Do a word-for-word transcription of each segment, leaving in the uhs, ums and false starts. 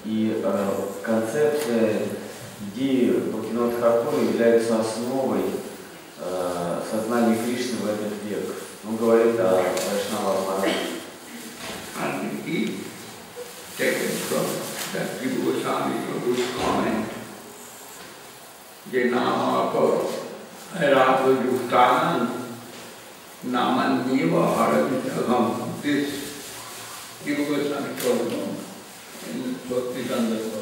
И э, концепция идеи Бхактивинода Тхакура является основой э, сознания Кришны в этот век. Он говорит о Вайшнава Парампаре. And he taken from that Jiva Goswami Prabhu's comment, Je Namapa Radha Yuktanam Namanyeva Haravitagam. This Jiva Goswami told them in Bhakti-Gandharva.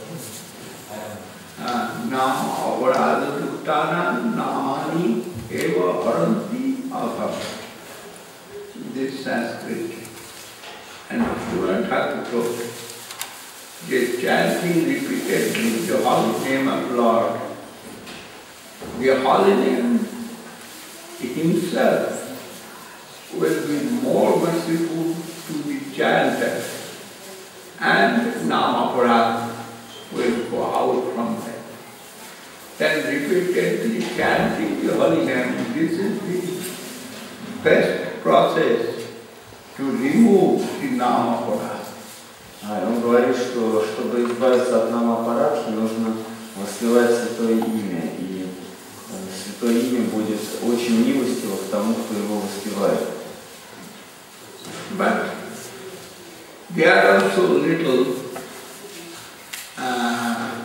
Nama Radha Yuktanam Namani Eva Haranti Agam. This Sanskrit. And the student has to quote, the chanting repeatedly the holy name of Lord. The holy name himself will be more merciful to the chanter, and Namaparad will go out from there. Then repeatedly chanting the holy name, this is the best process to remove the Namaparad. Он говорит, что чтобы избавиться от намапарадхи, нужно воспевать святое имя. И святое имя будет очень милостиво к тому, кто его воспевает. But there are also little uh,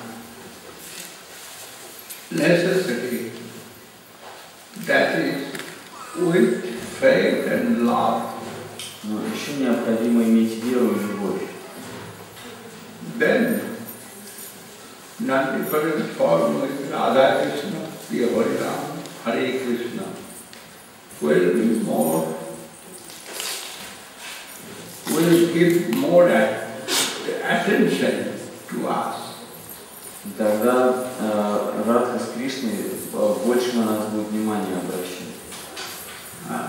necessity, that is with faith and love. Но еще необходимо иметь веру и любовь. Then, non-different form with Radha Krishna, Priya Hari Ram, Hare Krishna, will be more, will give more attention to us. И тогда э, Радха с Кришной больше на нас будет внимание обращать. Uh,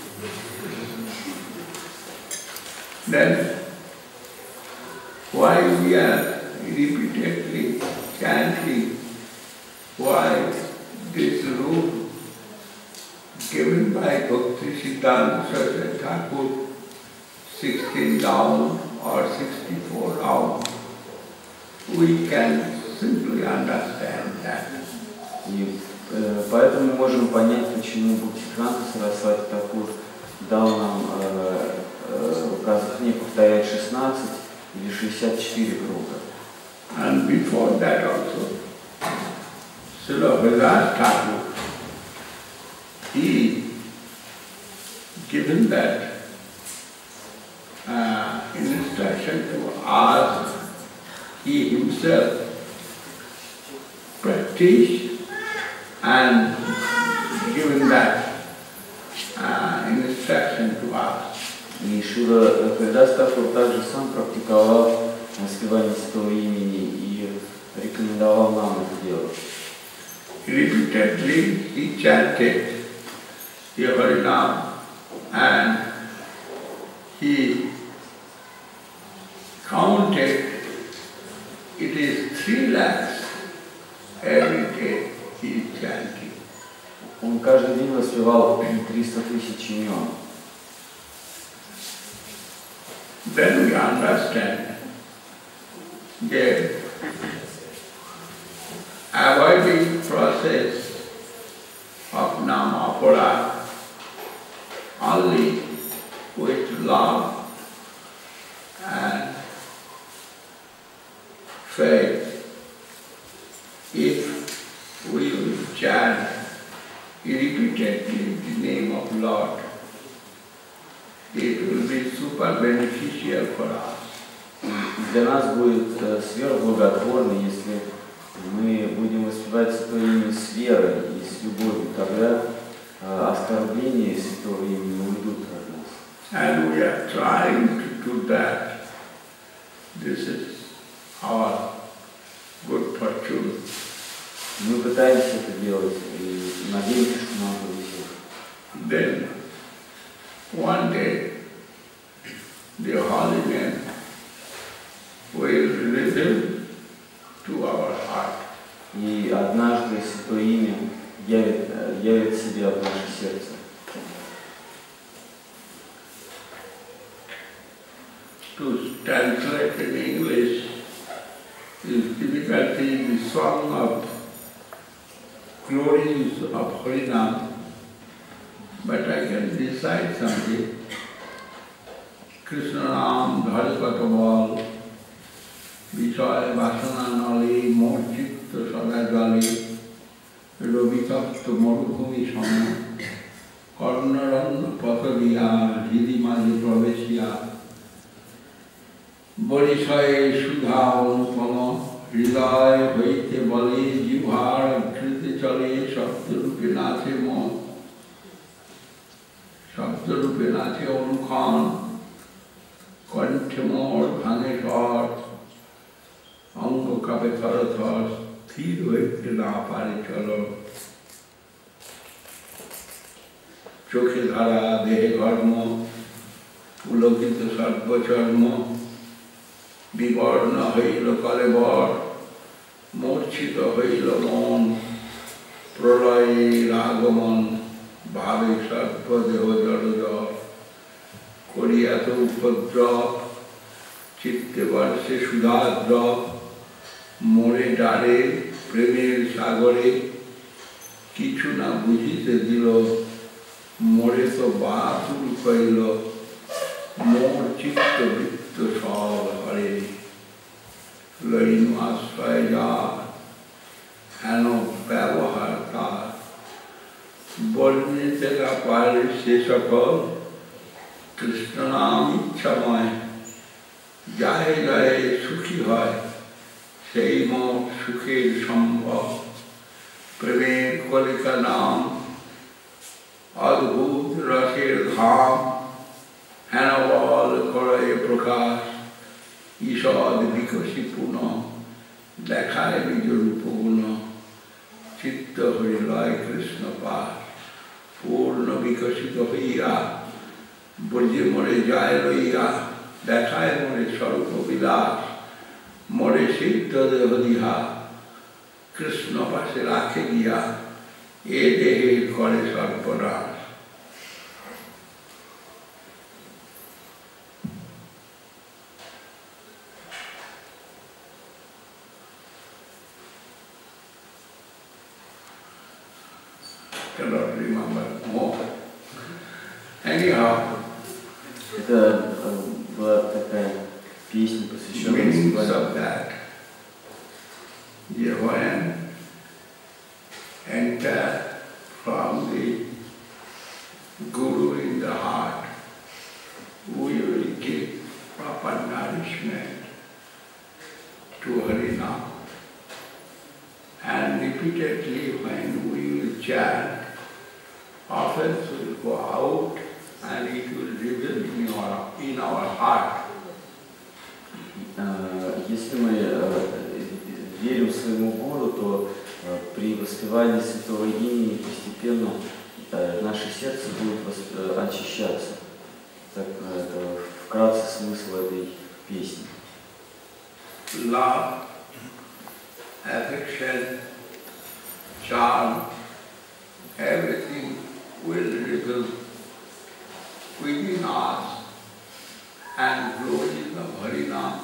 then, why we are repeatedly chanting, why this rule given by Bhakti Siddhanta Saraswati Thakur, sixteen rounds or sixty-four rounds, we can simply understand that. И э, поэтому мы можем понять, почему Бхактисиddханта Сарасвати Тхакур дал нам э, э, указание повторять шестнадцать или шестьдесят четыре круга. And before that also, Srila Bhagat Thakur, he given that uh, instruction to us, he himself practiced and given that uh, instruction to us. И Шура Хридас Тхакур также сам практиковал воспевание святого имени и рекомендовал нам это делать. Repeatedly he chanted the Harinam and he counted, it is three lakhs every day he is chanting. Он каждый день воспевал триста тысяч имен. Then we understand that avoiding process of Namapara only with love and faith, if we will chant repeatedly the name of Lord, it will be super beneficial for us. Для нас будет сверхблаготворно, если мы будем воспевать святое имя с верой и с любовью, тогда оскорбления святого имени уйдут от нас. And we are trying to do that. This is our good fortune. Мы пытаемся это делать и надеемся, что нам повезет. Then one day the holy name will reveal to our heart. И однажды святое имя явит, явит себя в наше сердце. To translate in English, been sung of glories of Harinam, but I can decide something. Krishna Nam Dhari Katabal, Vishaya Vasana Nali, Morchitto Sadajali, Robitapto Morukumi Sama, Karnaran Patadiya, Hidimadi Pravesya, Borishaye Sudha Anupama, Hridaya Vaite Bali, Jivhar, Kriti Chale, Shaptarupi Nathi Mo, Shaptarupi Nathi Onukhan, Kantimor, Bhaneshwar, Ango Kape Tharathas, Thir Vaite Na Pari Chalo, Chokhe Dhara, Dehe Dharma, Ulokita Sarva Charma, Vivarna Haila Kalevar, Morchita Haila Mon, Pralay Ragaman, Bhavi Sarva Deho Jarajar, Koriyato Upadrop, Chitte Varshe Sudhadrop, More Dare, Premier Sagore, Kichu na Bujite Dilo, More to Bathul Kailo, More Chitta Vittu Sal Hare, Lainu Asraya, Ano Vyavaharta, Bornitega Pari Sesakal, Krishna Nam Ichamay, Jai Jai Sukhi Hai, Seimo Sukhi Sambhav, Preme Kolika Nam, Adbhut Rasir Dham, Hanaval Koray Prakash, Ishad Vikasipuna, Dekhai Vijurupuna, Chitta Harilai Krishna Pas, Purna Vikasita Hiya, Burji More Jai Raiya, Dekhai More Sarupa Vilas, More Siddha Devadiha, Krishna Pase Rakhe Giya, E Dehe Kore Sarparas. Cannot remember more. Anyhow, Это э, была такая песня, посвященная meanings свадьбе. of that. When enter from the Guru in the heart, we will give proper nourishment to Harinam. And repeatedly when we will chant, offense will go out and it will reveal in our, in our heart. Э, Если мы э, верим своему Гуру, то э, при воспевании святого имени постепенно э, наше сердце будет восп- э, очищаться. Так, э, это вкратце смысл этой песни. Love, affection, charm, everything will reveal within us, and glories of Harinam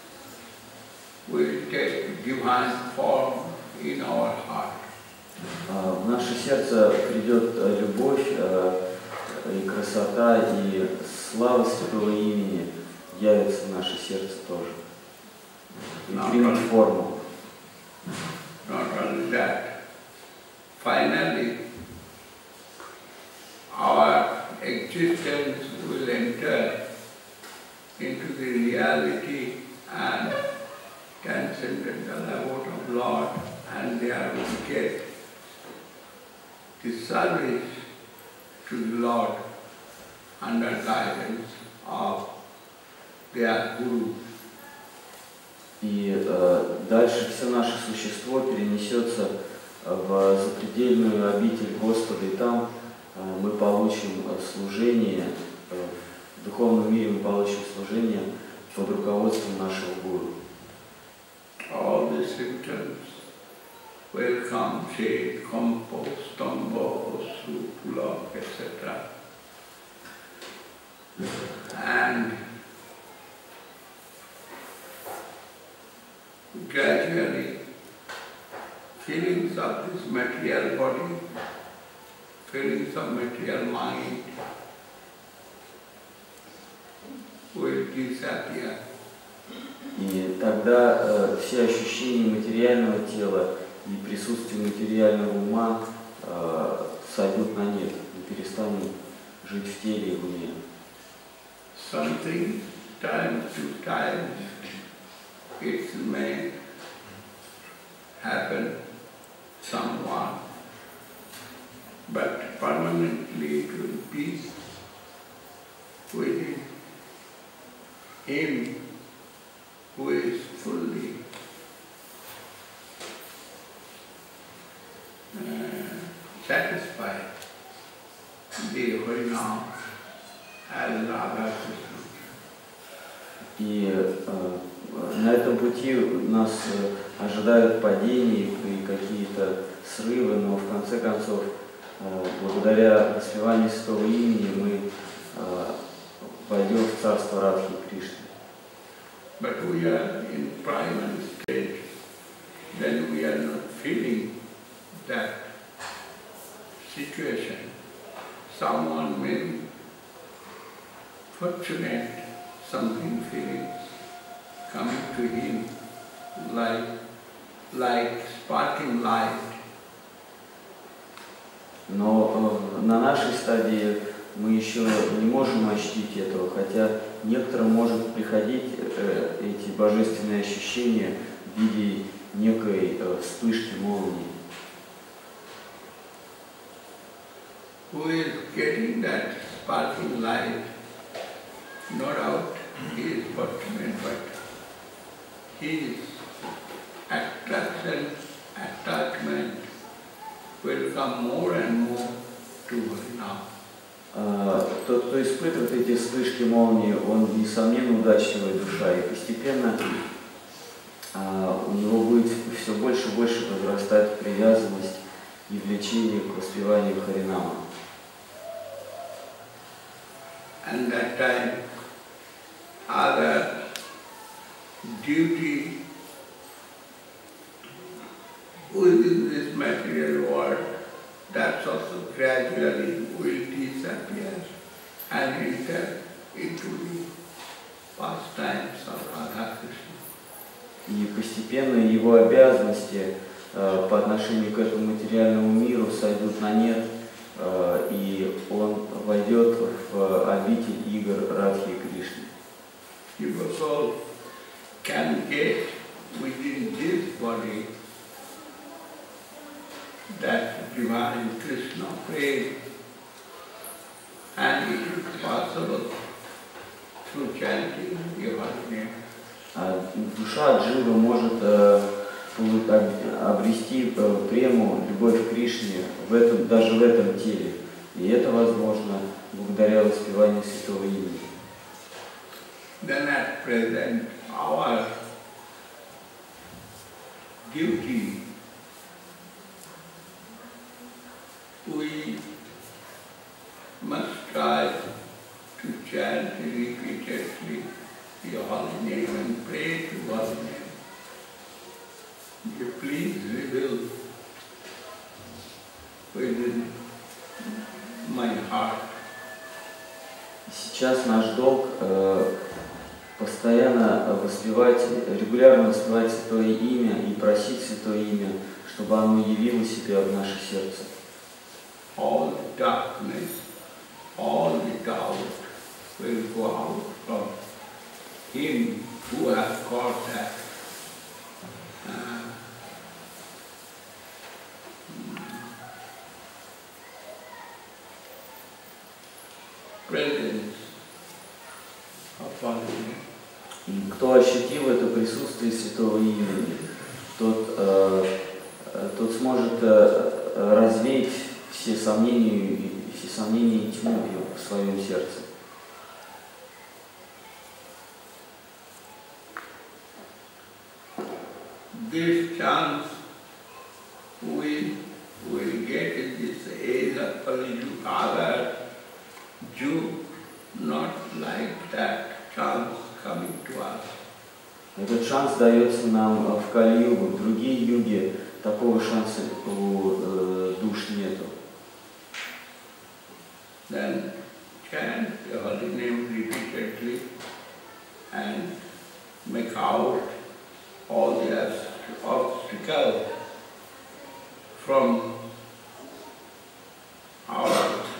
will take divine form in our heart. А, В наше сердце придет э, любовь э, и красота, и слава святого имени явится в наше сердце тоже. И примет форму. Not only that, finally our existence will enter into the reality and transcendental abode of Lord, and there we get the service to the Lord under guidance of their Guru. И э, дальше все наше существо перенесется в запредельную обитель Господа, и там э, мы получим э, служение, э, в духовном мире мы получим служение под руководством нашего Гуру. All the symptoms will come, shade, compost, tumbo, supula, et cetera. And gradually feelings of this material body, feelings of material mind will disappear. И тогда э, все ощущения материального тела и присутствие материального ума э, сойдут на нет, и перестанут жить в теле и в уме. Something, time to time, it may happen somewhat, but permanently it will be within him who is fully uh, satisfied the Harinam as Radha Krishna. И э, на этом пути нас э, ожидают падения и какие-то срывы, но в конце концов, э, благодаря воспеванию святого имени, мы э, войдем в царство Радхи и Кришны. But we are in primary stage, then we are not feeling that situation. Someone may be fortunate, something feelings coming to him like, like sparking light. Но э, на нашей стадии мы еще не можем ощутить этого, хотя некоторым может приходить э, эти божественные ощущения в виде некой э, вспышки молнии. Who is getting that sparking light, no doubt he is fortunate, but his attraction, attachment will come more and more to Harinam. Uh, тот, кто испытывает эти вспышки молнии, он, несомненно, удачливая душа, и постепенно uh, у него будет все больше и больше возрастать привязанность и влечение к воспеванию Харинама. And that time, other duty within this material world, that's also gradually will disappear and enter into the pastimes of Radha Krishna. И постепенно его обязанности э, по отношению к этому материальному миру сойдут на нет, э, и он войдет в обитель игр Радхи и Кришны. Your soul can get within this body that divine Krishna praise, and it is possible through chanting the holy name. А душа дживы может э, обрести э, прему, любовь к Кришне в этом, даже в этом теле. И это возможно благодаря воспеванию святого имени. Then at present our duty, we must try to chant repeatedly the holy name and pray to holy name. You please reveal within my heart. Сейчас наш долг э, постоянно воспевать, регулярно воспевать Святое Имя и просить Святое Имя, чтобы оно явило себя в наше сердце. All the darkness, all the doubt will go out from him who has got that uh, presence of holy name. И кто ощутил это присутствие Святого Имени, тот, э, тот сможет э, развеять все сомнения, все сомнения и тьму в своем сердце. This chance we will get in this age of Kali Yuga. Other Jew not like that chance coming to us. Этот шанс дается нам в Кали-югу. В другие юги такого такого шанса у э, душ нету. Then chant the holy name repeatedly and make out all the obstacles from our,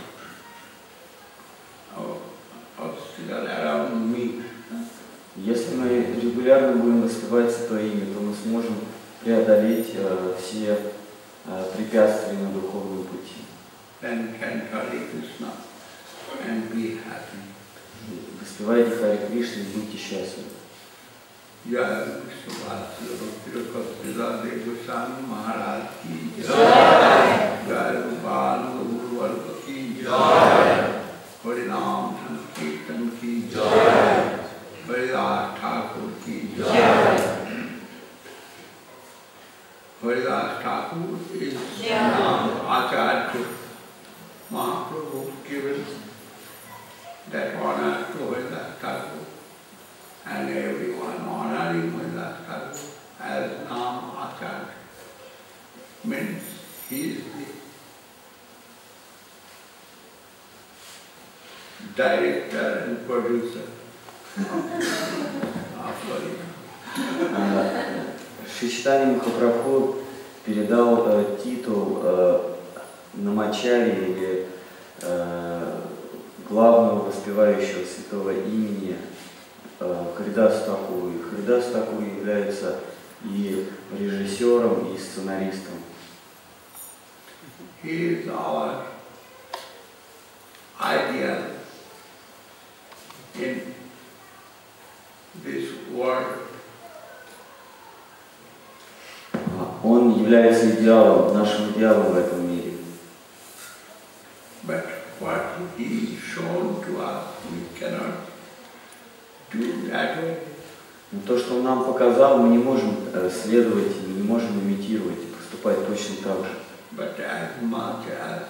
our obstacle around me. Если мы регулярно будем воспевать Святое Имя, то мы сможем преодолеть э, все э, препятствия на духовном пути. Then chant Hare Krishna and be happy. Воспевайте Харе Кришну и будьте счастливы. Jai Vishwavasya Bhakti Goswami Maharaj ki Jai. Jai Gopal Guru Varga ki Jai. Harinam Sankirtan ki Jai. Haridas Thakur ki Jai. Haridas Thakur is Acharya Mahaprabhu given that honor to Haridas Thakur, and everyone honoring Haridas Thakur as Nam Acharya means he is the director and producer of Haridas. Шри Чайтанья Махапрабху передал э, титул э, намачари или э, главного воспевающего святого имени э, Харидасу Такуру. И Харидас Такур является и режиссером, и сценаристом. He is our ideal in this world. Он является идеалом, нашим идеалом в этом мире. But what he shown to us, we cannot do that way. Но то, что он нам показал, мы не можем следовать, мы не можем имитировать, поступать точно так же. But as much as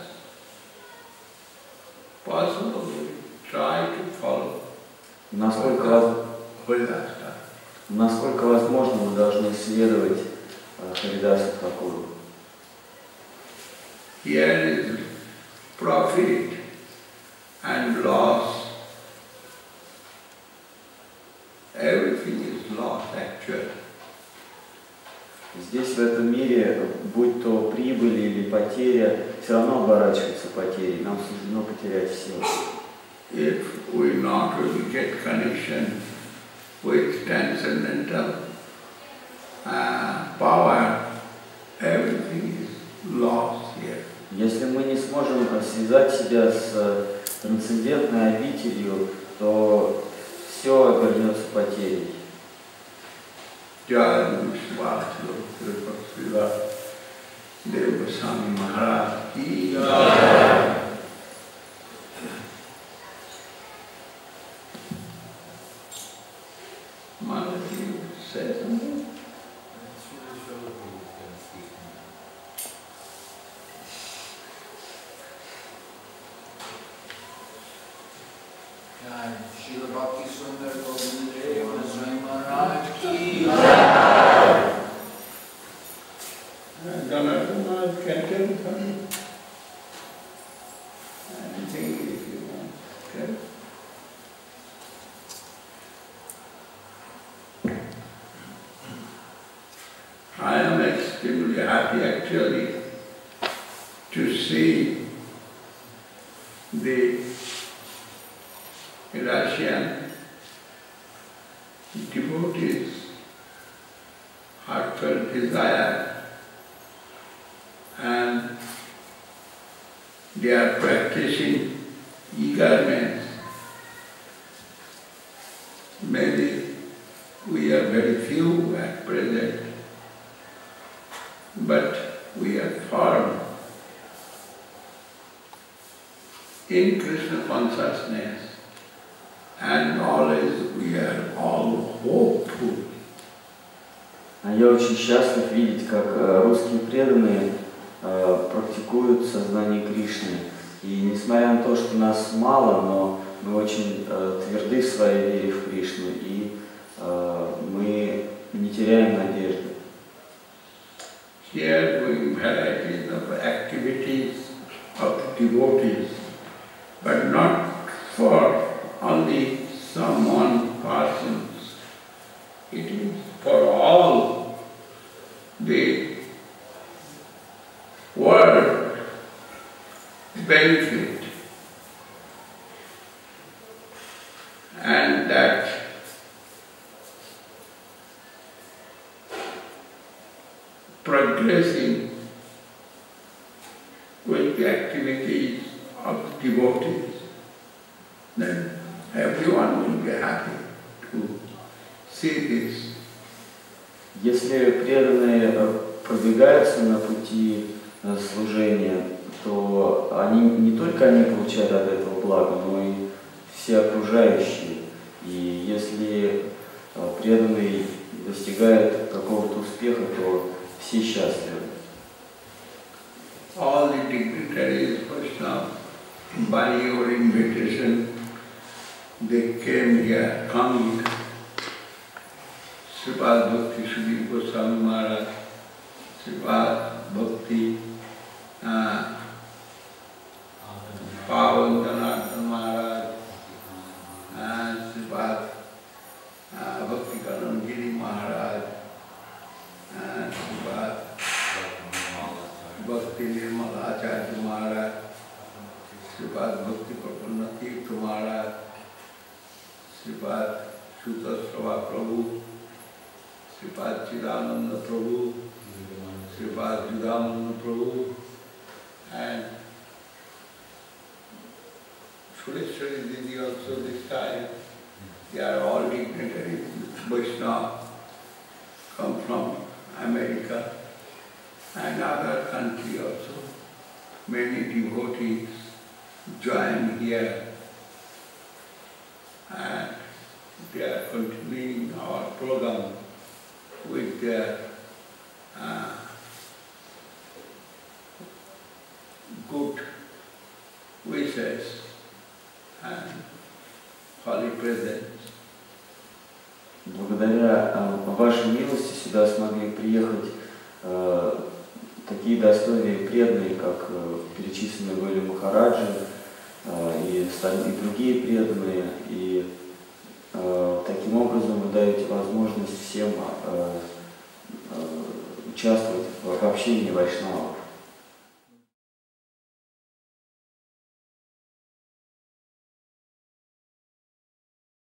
possible, we try to follow. Насколько, Haridas. насколько возможно, мы должны следовать Харидасу Такуру. Here is profit and loss. Everything is loss actually. Здесь, в этом мире, будь то прибыль или потеря, все равно оборачивается потерей. Нам суждено потерять все. If we not really get connection with transcendental uh, power, everything is lost here. Если мы не сможем связать себя с трансцендентной обителью, то все обернется потерей. Jai Vishwasya Bhakti Goswami Maharaj ki Jai. Manaji said something? Srila Bhakti Sundar Govinda Goswami Maharaj ki Jai. Ganadhana can tell something. Anything if you want. Okay? I am extremely happy actually to see the Russian devotees' heartfelt desire, and they are practicing eagerness. Maybe we are very few at present, but we are firm in Krishna consciousness. And always we are all hopeful. Я очень счастлив видеть, как русские преданные практикуют сознание Кришны. И несмотря на то, что нас мало, но мы очень тверды в своей вере в Кришну, и мы не теряем надежды. here doing varieties of activities of devotees, but not for only some one persons. It is for all the world benefit. And that progressing with the activities of devotees, then everyone will be happy to see this. Если преданные продвигаются на пути служения, то они, не только они получают от этого благо, но и все окружающие. И если преданный достигает какого-то успеха, то все счастливы. All the dignitaries, Vaishnava, by your invitation, they came here, coming. Sripad Bhakti Sudhir Goswami Maharaj, Sripad Bhakti uh, Pavan Janardhan Maharaj, and Sripad uh, Bhakti Karan Giri Maharaj, and Sripad Bhakti Nirmala Acharya Maharaj, Sripad Bhakti Prapanna Tirtha Maharaj, Sripad Sutasrava Prabhu, Sripad Chidananda Prabhu, Sripad Judananda Prabhu, and Sureshwari Didi also this time. They are all dignitaries, Vaishnava, come from America and other country also. Many devotees join here and they are continuing our program with their uh, good wishes and holy presence. Благодаря э, вашей милости сюда смогли приехать э, такие достойные преданные, как э, перечисленные были Махараджи э, и, и другие преданные. И э, таким образом вы даете возможность всем э, э, участвовать в общении вайшнавов.